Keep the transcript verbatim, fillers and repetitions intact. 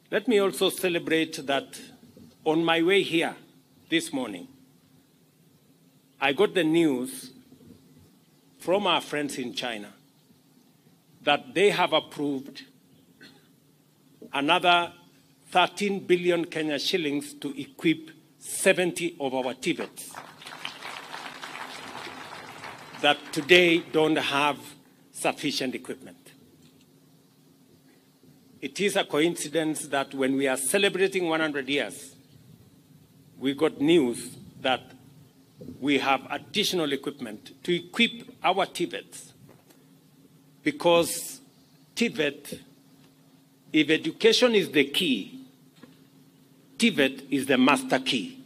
Let me also celebrate that on my way here this morning, I got the news from our friends in China that they have approved another thirteen billion Kenya shillings to equip seventy of our Tvets that today don't have sufficient equipment. It is a coincidence that when we are celebrating one hundred years, we got news that we have additional equipment to equip our Tvets, because Tvet, if education is the key, Tvet is the master key.